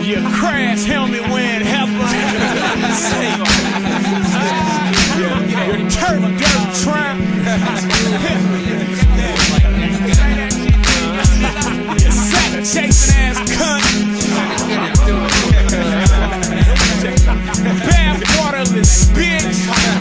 Your crash helmet wearing heifer. Your turf dirt tramp. Your sack-chasin ass cunt. Bathwaterless bitch.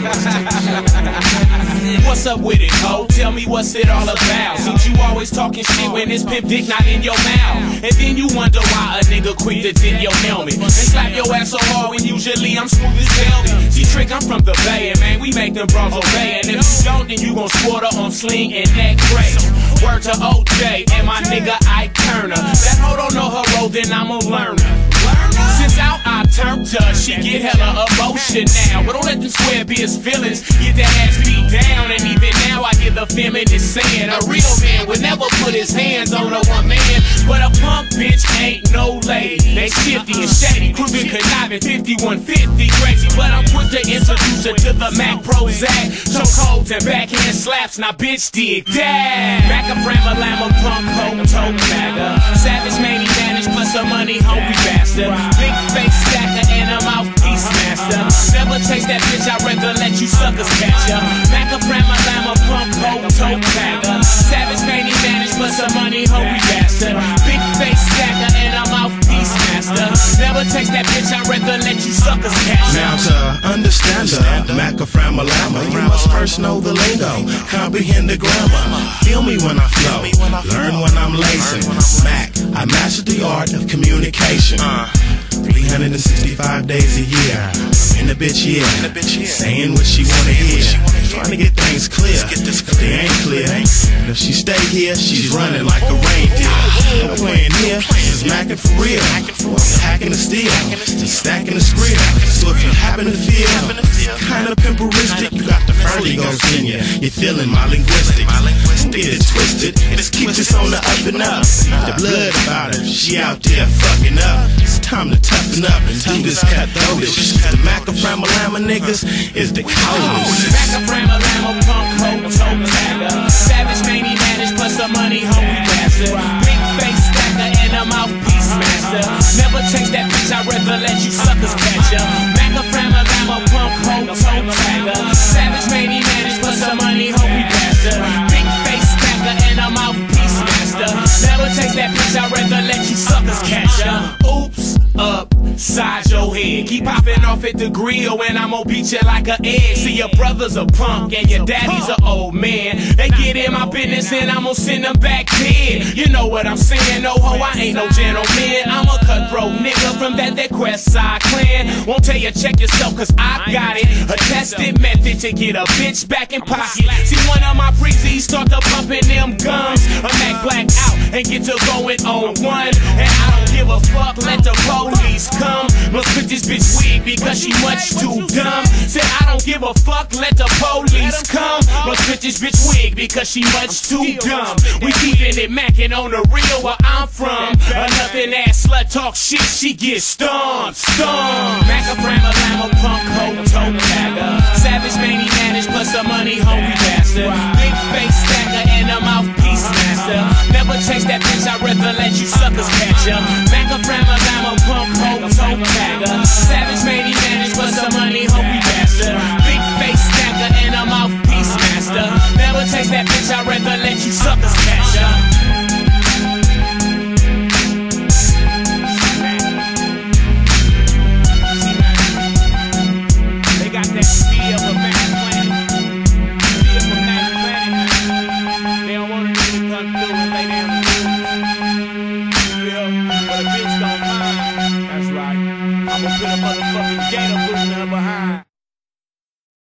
What's up with it, ho? Tell me what's it all about. Seems you always talking shit when this pimp dick not in your mouth. And then you wonder why a nigga quick to dip your helmet and slap your ass so hard when usually I'm smooth as velvet. See, trick, I'm from the Bay, and man, we make them bros obey. And if you don't, then you gon' squatter on sling and neck break. Word to OJ and my nigga Ike Turner. That hoe don't know her role, then I'm a learner. Since out I turned her, she get hella emotion now. But don't let them square be his feelings. Get that ass beat down, and even now I get the feminist saying a real man would never put his hands on a one man. But a punk bitch ain't no lady. They shifty and shady, cruising conniving, 5150 crazy. But I'm quick to introduce her to the Mac Prozac. Chokeholds and backhand slaps, now bitch dig that. Maca-Frama-Lamma, punk, hoe, toe bagger. Savage mani managed plus a money hungry bastard. Big face stacker and a mouthpiece master. Never chase that bitch, I'd rather let you suckers catch ya. Maca-Frama-Lamma, punk, hoe, toe bagger. Savage mani managed plus a money hungry bastard. Big face stacker and a mouthpiece master. Never chase that bitch, I'd rather let you suckers catch ya. Now to understand the Maca-Frama-Lamma, you must first know the lingo, comprehend the grammar. Feel me when I flow, learn when I'm lacing. Mac, I mastered the art of communication. 365 days a year, I'm in the bitch here, saying what she wanna hear, trying to get things clear. If they ain't clear, if she stay here, she's running like a reindeer. No playing here, this is mackin' for real. Hacking the steel, just stacking the script. So if you happen to feel kinda pimperistic, you got the Fergie Ghost in you. You're feeling my linguistics. Don't get it twisted, just keep this on the up and up. The blood about her, she out there fucking up. It's time to toughen up and do this cutthroatish. The Maca-Frama-Lamma niggas is the coldest. Maca-Frama-Lamma, punk, hoe, toe bagger. Savage mani managed plus a money hungry bastard. Big face stacker and a mouthpiece master. Never chase that bitch, I'd rather let you suckers catch ya. Maca-Frama-Lamma, punk, hoe, toe bagger. Savage mani managed plus a money hungry bastard. Big face stacker and a mouthpiece master. Never chase that bitch, I'd rather let you suckers catch ya. Oops, upside your head. Keep popping off at the grill and I'm gonna beat you like an egg. See, your brother's a punk and your daddy's an old man. They get in my business and I'm gonna send them back dead. You know what I'm saying? No ho, I ain't no gentleman. I'm a cutthroat nigga from that West Side clan. Won't tell you check yourself cause I got it. A tested method to get a bitch back in pocket. See, one of my breezies start to pumping them guns. A Mac black out and get to going on one. And I don't give a fuck, let the police come. Must put this bitch wig because she much too dumb. Said I don't give a fuck, let the police come. Must put this bitch wig because she much too dumb. We keeping it mackin' on the real where I'm from. A nothing ass slut talk shit, she get stomped. Maca-Frama-Lamma, punk, hoe, toe bagger. Savage mani managed plus a money hungry bastard. Big face stacker and a mouthpiece master. Never chase that bitch, I'd rather let you suckers catch ya. Maca-Frama-Lamma, punk, hoe, toe bagger. Savage mani managed plus a money hungry bastard. Big face stacker and a mouthpiece master. Never chase that bitch, I'd rather let you suckers catch ya. I'ma put a motherfucking gator boot